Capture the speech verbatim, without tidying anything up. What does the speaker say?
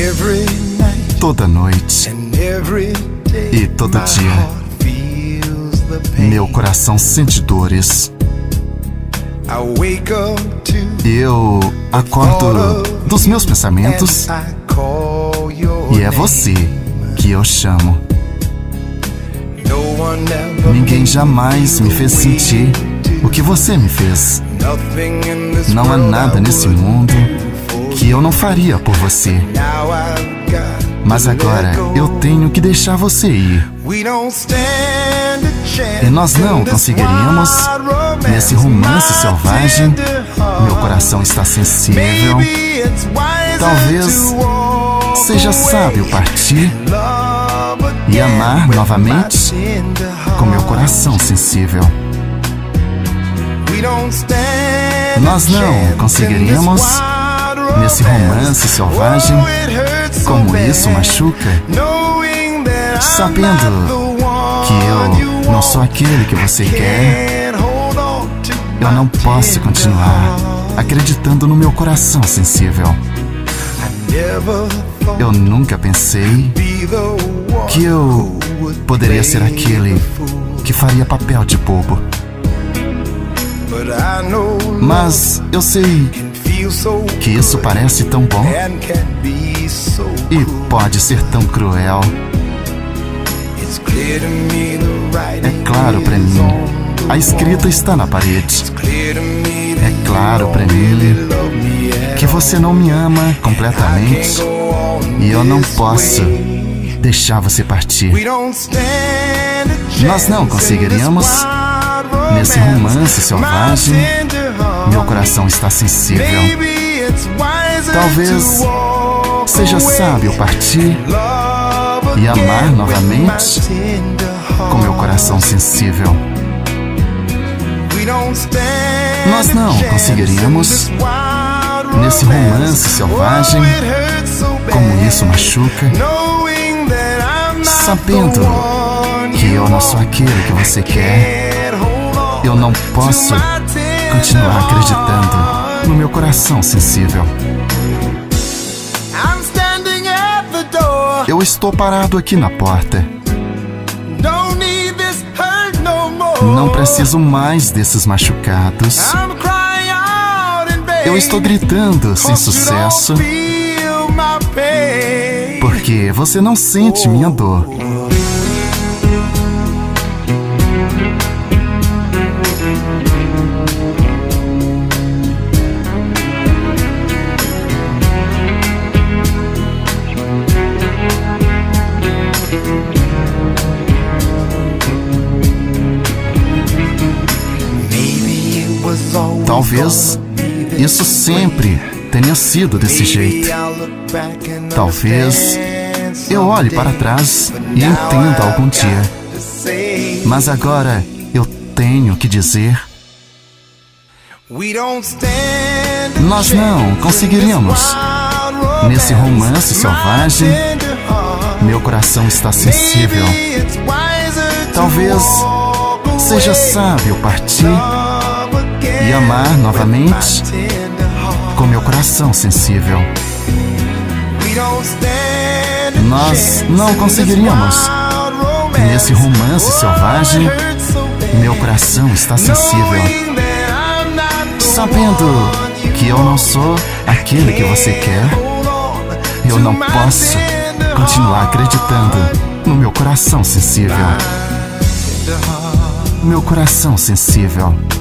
Toda noite e todo dia, meu coração sente dores. Eu acordo dos meus pensamentos e é você que eu chamo. Ninguém jamais me fez sentir o que você me fez. Não há nada nesse mundo que eu não faria por você. Mas agora eu tenho que deixar você ir. E nós não conseguiríamos nesse romance selvagem. Meu coração está sensível. Talvez seja sábio partir e amar novamente com meu coração sensível. Nós não conseguiríamos nesse romance selvagem. Como isso machuca, sabendo que eu não sou aquele que você quer. Eu não posso continuar acreditando no meu coração sensível. Eu nunca pensei que eu poderia ser aquele que faria papel de bobo. Mas eu sei que isso parece tão bom e pode ser tão cruel. É claro pra mim, a escrita está na parede. É claro pra mim que você não me ama completamente e eu não posso deixar você partir. Nós não conseguiríamos nesse romance selvagem. Meu coração está sensível. Talvez seja sábio partir e amar novamente com meu coração sensível. Nós não conseguiríamos nesse romance selvagem. Como isso machuca, sabendo que eu não sou aquele que você quer. Eu não posso continuar acreditando no meu coração sensível. Eu estou parado aqui na porta. Não preciso mais desses machucados. Eu estou gritando sem sucesso, porque você não sente minha dor. Talvez isso sempre tenha sido desse jeito. Talvez eu olhe para trás e entenda algum dia. Mas agora eu tenho que dizer: nós não conseguiríamos nesse romance selvagem. Meu coração está sensível. Talvez seja sábio partir e amar novamente com meu coração sensível. Nós não conseguiríamos nesse romance selvagem. Meu coração está sensível. Sabendo que eu não sou aquele que você quer, eu não posso continuar acreditando no meu coração sensível. Meu coração sensível.